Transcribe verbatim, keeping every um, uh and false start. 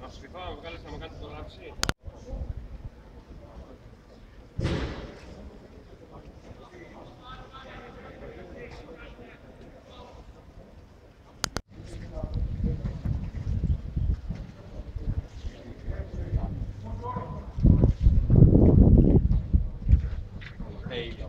Θα σου να βγάλεις να μου κάνεις φωτογράφηση. Hey.